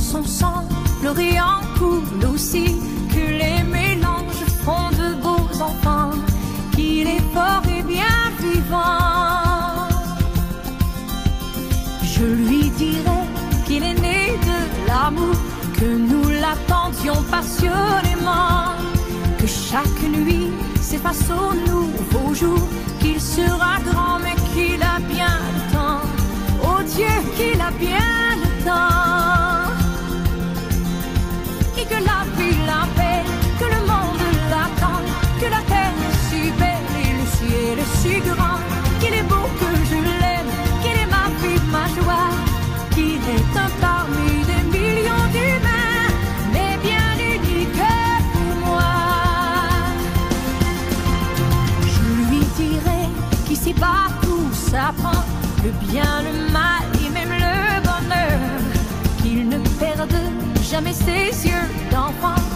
son sang, le riant coule aussi, que les mélanges font de beaux enfants, qu'il est fort et bien vivant. Je lui dirai qu'il est né de l'amour, que nous l'attendions passionnément, que chaque nuit s'efface au nouveau jour, qu'il sera grand mais qu'il a bien le temps, oh Dieu qu'il a bien le temps, et que la vie l'appelle, que le monde l'attend, que la terre est si belle et le ciel est si grand, qu'il est beau, que je l'aime, qu'il est ma vie, ma joie, qu'il est un parmi des millions d'humains, mais bien unique pour moi. Je lui dirai qu'ici-bas tout s'apprend, le bien, le mal et même le bonheur, qu'il ne perde jamais ses yeux d'enfant,